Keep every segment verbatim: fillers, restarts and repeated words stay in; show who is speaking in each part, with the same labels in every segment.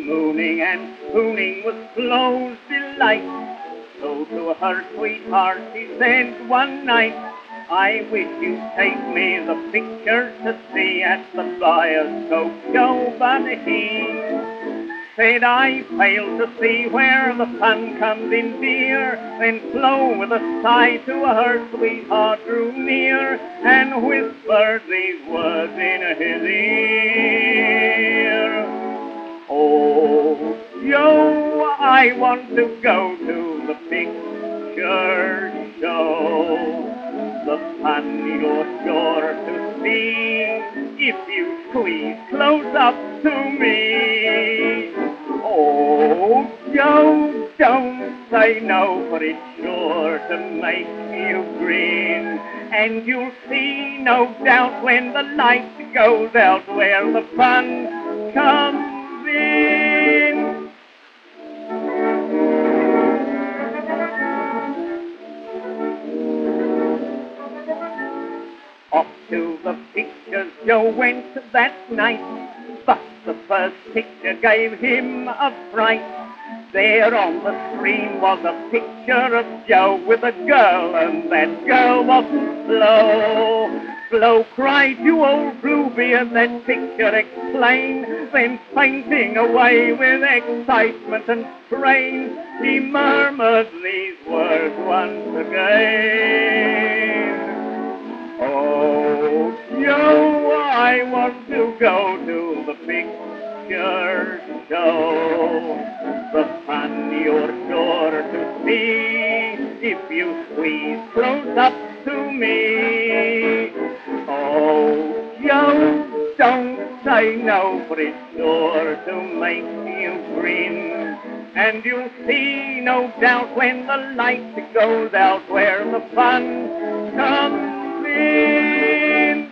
Speaker 1: mooning and spooning was Flo's delight. So to her sweetheart she said one night, I wish you'd take me the picture to see at the bioscope show, but he said I fail to see where the fun comes in, dear. Then Flo with a sigh to her sweetheart drew near and whispered these words in his ear. Oh, yo, I want to go to the picture show. The fun you're sure to see if you squeeze close up to me. Oh, Joe, don't say no, for it's sure to make you grin. And you'll see, no doubt, when the light goes out, where the fun comes in. Off to the pictures Joe went that night, but the first picture gave him a fright. There on the screen was a picture of Joe with a girl, and that girl wasn't Flo. Flo cried, you old Bluebeard, that picture explain. Then fainting away with excitement and strain, he murmured these words once again. Oh, Joe, I want to go to the picture show. The fun you're sure to see if you squeeze close up to me. Oh, Joe, don't say no, for it's sure to make you grin. And you'll see, no doubt, when the light goes out, where the fun comes in.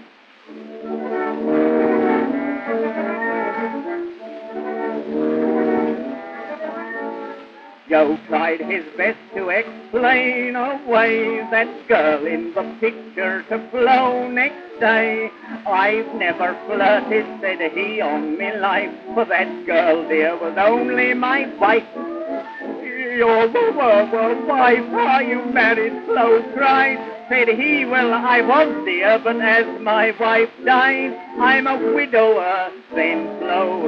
Speaker 1: Joe tried his best to explain away that girl in the picture to Flo next day. I've never flirted, said he, on me life, for that girl, dear, was only my wife. Your wife, are you married? Flo cried. Said he, well, I was, dear, but as my wife died, I'm a widower. Then Flo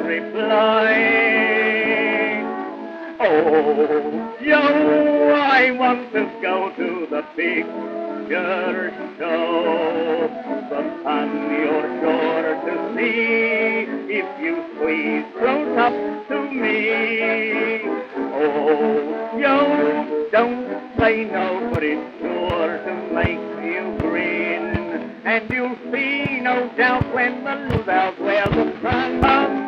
Speaker 1: replied, oh, Joe, I want to go to the picture show. The fun you're sure to see if you squeeze close up to me. Oh, Joe, don't say no, but it's sure to make you grin. And you'll see, no doubt, when the lose out, where the fun comes